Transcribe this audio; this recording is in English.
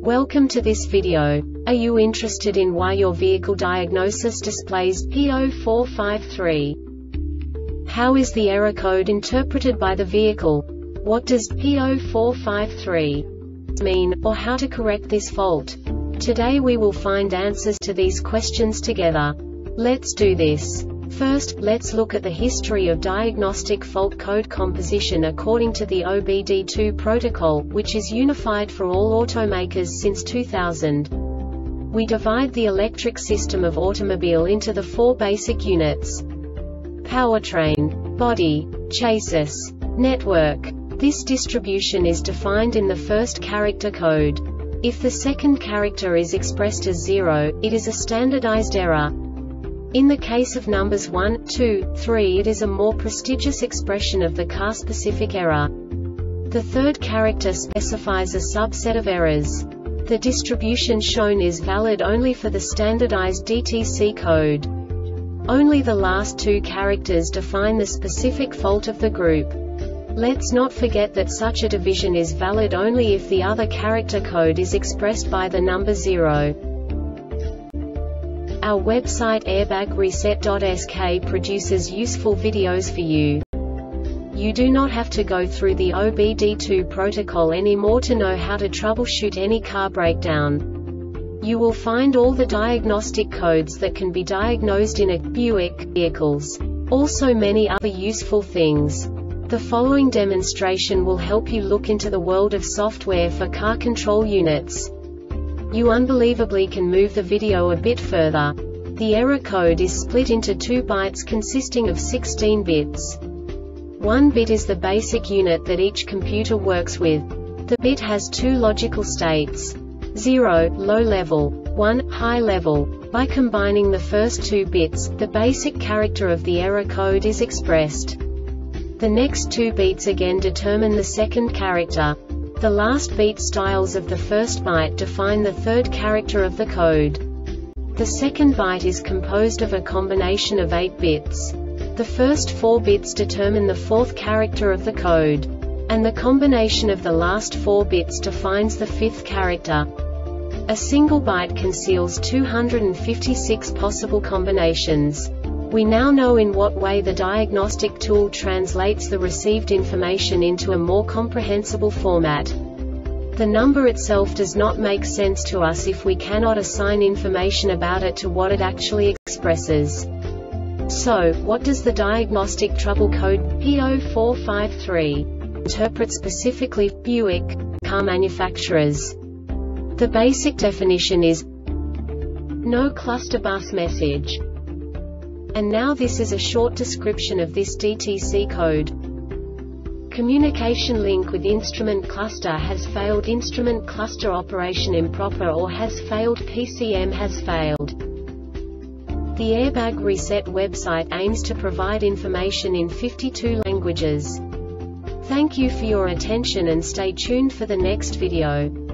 Welcome to this video. Are you interested in why your vehicle diagnosis displays P0453? How is the error code interpreted by the vehicle? What does P0453 mean, or how to correct this fault? Today we will find answers to these questions together. Let's do this. First, let's look at the history of diagnostic fault code composition according to the OBD2 protocol, which is unified for all automakers since 2000. We divide the electric system of automobile into the four basic units: powertrain, body, chassis, network. This distribution is defined in the first character code. If the second character is expressed as 0, it is a standardized error. In the case of numbers 1, 2, 3, it is a more prestigious expression of the car-specific error. The third character specifies a subset of errors. The distribution shown is valid only for the standardized DTC code. Only the last two characters define the specific fault of the group. Let's not forget that such a division is valid only if the other character code is expressed by the number 0. Our website airbagreset.sk produces useful videos for you. You do not have to go through the OBD2 protocol anymore to know how to troubleshoot any car breakdown. You will find all the diagnostic codes that can be diagnosed in a Buick vehicles. Also many other useful things. The following demonstration will help you look into the world of software for car control units. You unbelievably can move the video a bit further. The error code is split into 2 bytes consisting of 16 bits. 1 bit is the basic unit that each computer works with. The bit has 2 logical states: 0, low level, 1, high level. By combining the first 2 bits, the basic character of the error code is expressed. The next 2 beats again determine the second character. The last beat styles of the first byte define the third character of the code. The second byte is composed of a combination of 8 bits. The first 4 bits determine the fourth character of the code. And the combination of the last 4 bits defines the fifth character. A single byte conceals 256 possible combinations. We now know in what way the diagnostic tool translates the received information into a more comprehensible format. The number itself does not make sense to us if we cannot assign information about it to what it actually expresses. So, what does the diagnostic trouble code P0453 interpret specifically for Buick car manufacturers? The basic definition is no cluster bus message. And now this is a short description of this DTC code. Communication link with instrument cluster has failed. Instrument cluster operation improper or has failed. PCM has failed. The Airbag Reset website aims to provide information in 52 languages. Thank you for your attention and stay tuned for the next video.